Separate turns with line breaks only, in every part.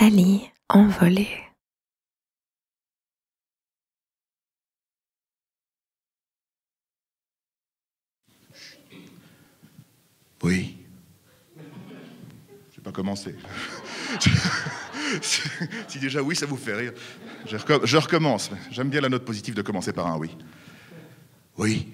Thalie envolée.
Oui. Je vais pas commencer. Si déjà oui, ça vous fait rire. Je recommence. J'aime bien la note positive de commencer par un oui. Oui.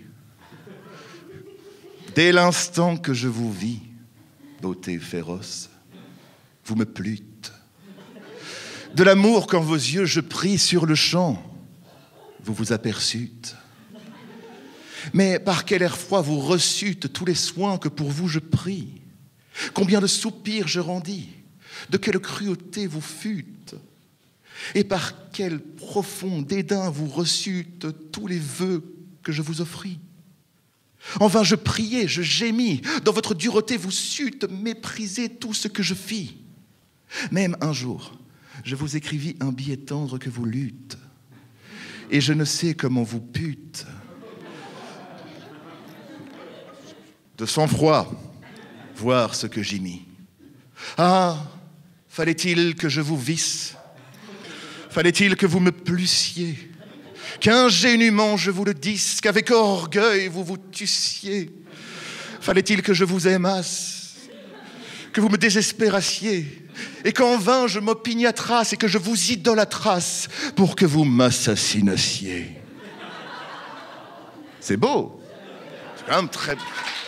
Dès l'instant que je vous vis, beauté féroce, vous me plûtes. De l'amour qu'en vos yeux je pris sur le champ, vous vous aperçûtes. Mais par quel air froid vous reçûtes tous les soins que pour vous je pris. Combien de soupirs je rendis, de quelle cruauté vous fûtes. Et par quel profond dédain vous reçûtes tous les vœux que je vous offris. En vain je priai, je gémis, dans votre dureté vous sûtes mépriser tout ce que je fis. Même un jour, je vous écrivis un billet tendre que vous lûtes. Et je ne sais comment vous pûtes. De sang-froid, voir ce que j'y mis. Ah, fallait-il que je vous visse? Fallait-il que vous me plussiez? Qu'ingénument je vous le dise, qu'avec orgueil vous vous tussiez? Fallait-il que je vous aimasse? Que vous me désespérassiez? Et qu'en vain je m'opiniâtrasse et que je vous idolâtrasse pour que vous m'assassinassiez? C'est beau. C'est quand même très...